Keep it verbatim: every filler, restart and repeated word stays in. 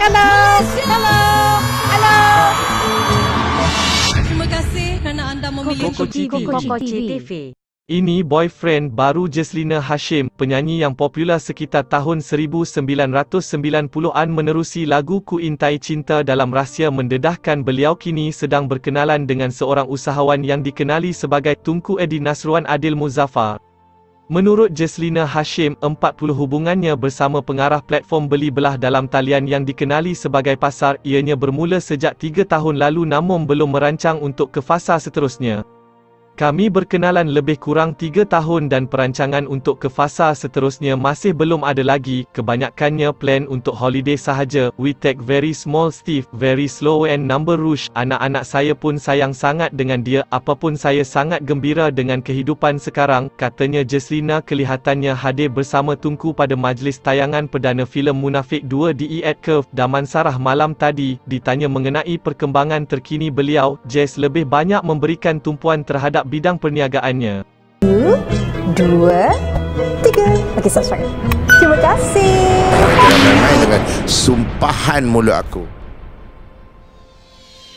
Hello. Hello. Hello. Terima kasih kerana anda memilih Kokoci T V. Ini boyfriend baru Jesslina Hashim, penyanyi yang popular sekitar tahun seribu sembilan ratus sembilan puluhan menerusi lagu Ku Intai Cinta. Dalam rahsia mendedahkan, beliau kini sedang berkenalan dengan seorang usahawan yang dikenali sebagai Tunku Edi Nasruan Adil Muzaffar. Menurut Jesslina Hashim, empat puluh hubungannya bersama pengarah platform beli belah dalam talian yang dikenali sebagai Pasar. Ianya bermula sejak tiga tahun lalu namun belum merancang untuk ke fasa seterusnya. Kami berkenalan lebih kurang tiga tahun dan perancangan untuk ke fasa seterusnya masih belum ada lagi. Kebanyakannya plan untuk holiday sahaja. We take very small Steve, very slow and number rush. Anak-anak saya pun sayang sangat dengan dia. Apapun saya sangat gembira dengan kehidupan sekarang, katanya Jesslina. Kelihatannya hadir bersama Tunku pada majlis tayangan perdana filem Munafik dua di E A T Curve, Damansara malam tadi. Ditanya mengenai perkembangan terkini beliau, Jess lebih banyak memberikan tumpuan terhadap bidang perniagaannya. Satu, dua, tiga. Okey, subscribe. Terima kasih. Jangan main-main dengan sumpahan mulut aku.